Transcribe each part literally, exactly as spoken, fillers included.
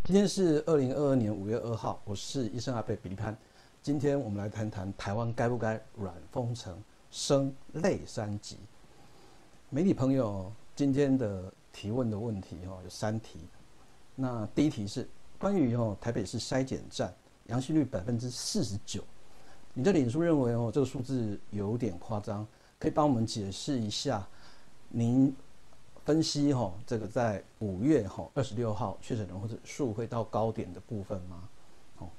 今天是二零二二年五月二号，我是医生阿伯比利潘。今天我们来谈谈台湾该不该软封城升类三级。媒体朋友今天的提问的问题哦有三题。那第一题是关于哦台北市筛检站阳性率百分之四十九，你的脸书认为哦这个数字有点夸张，可以帮我们解释一下您分析哈，这个在五月哈二十六号确诊人数数会到高点的部分吗？哦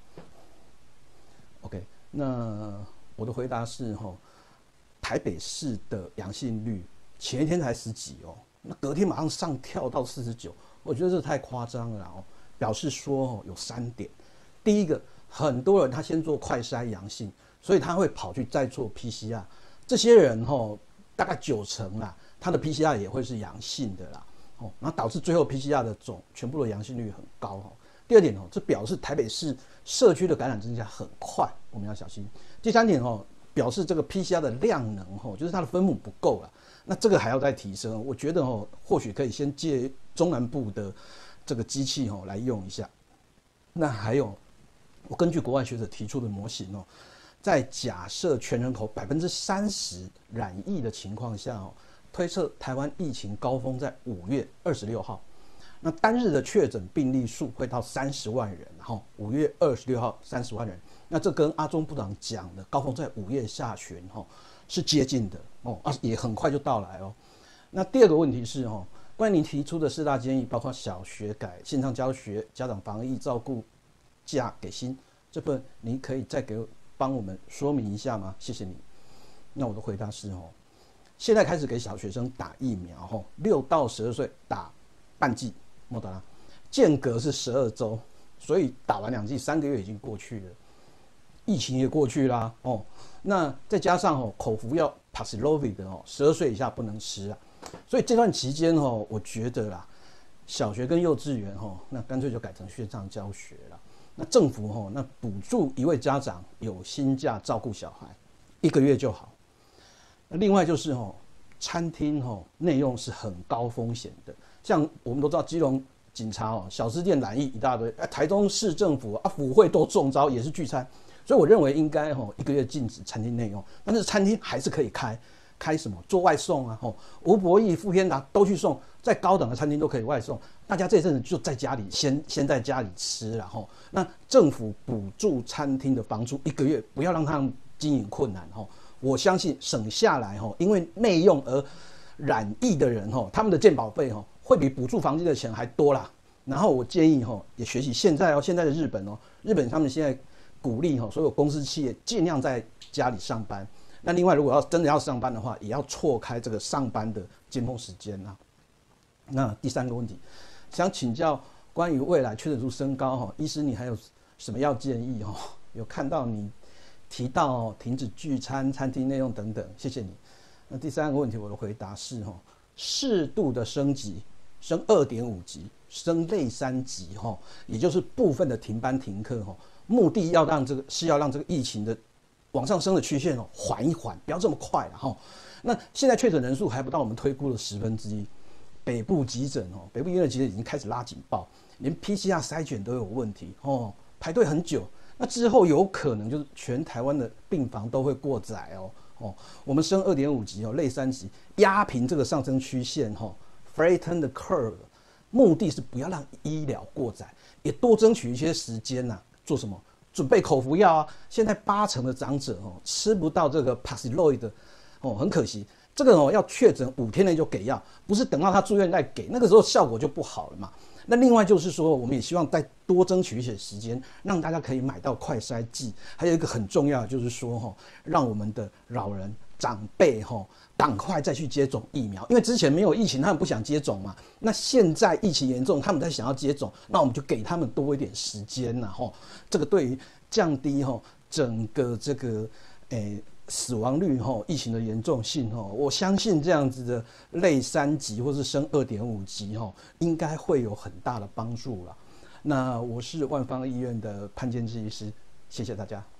，OK， 那我的回答是哈，台北市的阳性率前一天才十几哦，那隔天马上上跳到四十九，我觉得这太夸张了哦。表示说哦有三点，第一个，很多人他先做快筛阳性，所以他会跑去再做 P C R， 这些人哈大概九成啦。它的 P C R 也会是阳性的啦，哦，然后导致最后 P C R 的总全部的阳性率很高哦。第二点哦，这表示台北市社区的感染增加很快，我们要小心。第三点哦，表示这个 P C R 的量能哦，就是它的分母不够了，那这个还要再提升。我觉得哦，或许可以先借中南部的这个机器哦来用一下。那还有，我根据国外学者提出的模型哦，在假设全人口百分之三十染疫的情况下哦。推测台湾疫情高峰在五月二十六号，那单日的确诊病例数会到三十万人，然后五月二十六号三十万人，那这跟阿中部长讲的高峰在五月下旬哈是接近的哦，啊也很快就到来哦。那第二个问题是哦，关于您提出的四大建议，包括小学改线上教学、家长防疫照顾假给薪这份，您可以再给帮我们说明一下吗？谢谢你。那我的回答是哦。现在开始给小学生打疫苗，吼，六到十二岁打半剂莫德拉，间隔是十二周，所以打完两剂，三个月已经过去了，疫情也过去啦，哦，那再加上哦口服药 Paxlovid 的哦，十二岁以下不能吃啊，所以这段期间哦，我觉得啦，小学跟幼稚园哦，那干脆就改成线上教学了。那政府哦，那补助一位家长有薪假照顾小孩，一个月就好。另外就是哦，餐厅哦内用是很高风险的，像我们都知道基隆警察哦小吃店染疫一大堆，哎，台中市政府啊府会都中招，也是聚餐，所以我认为应该哦一个月禁止餐厅内用，但是餐厅还是可以开，开什么做外送啊，哦吴伯义、富天达都去送，在高档的餐厅都可以外送，大家这阵子就在家里先先在家里吃，然后那政府补助餐厅的房租一个月，不要让他们经营困难哦。我相信省下来吼，因为内用而染疫的人吼，他们的健保费吼会比补助房金的钱还多啦。然后我建议吼，也学习现在哦，现在的日本哦，日本他们现在鼓励吼所有公司企业尽量在家里上班。那另外，如果要真的要上班的话，也要错开这个上班的尖峰时间啊。那第三个问题，想请教关于未来确诊数升高哈，医师你还有什么要建议哈？有看到你提到停止聚餐、餐厅内用等等，谢谢你。那第三个问题，我的回答是哈，适度的升级，升二点五级，升类三级哈，也就是部分的停班停课哈，目的要让这个是要让这个疫情的往上升的曲线哦缓一缓，不要这么快了哈。那现在确诊人数还不到我们推估的十分之一，北部急诊哦，北部医院的急诊已经开始拉警报，连 P C R 筛检都有问题哦，排队很久。那之后有可能就是全台湾的病房都会过载哦哦，我们升二点五级哦，类三级压平这个上升曲线哈 ，flatten the curve， 目的是不要让医疗过载，也多争取一些时间呐、啊。做什么？准备口服药啊！现在八成的长者哦吃不到这个 Paxlovid 哦，很可惜。这个哦要确诊五天内就给药，不是等到他住院再给，那个时候效果就不好了嘛。那另外就是说，我们也希望再多争取一些时间，让大家可以买到快筛剂。还有一个很重要的就是说，哈，让我们的老人长辈哈赶快再去接种疫苗，因为之前没有疫情，他们不想接种嘛。那现在疫情严重，他们在想要接种，那我们就给他们多一点时间呐，哈。这个对于降低哈整个这个诶。死亡率哈，疫情的严重性哈，我相信这样子的类三级或是升二点五级哈，应该会有很大的帮助了。那我是万方医院的潘建志医师，谢谢大家。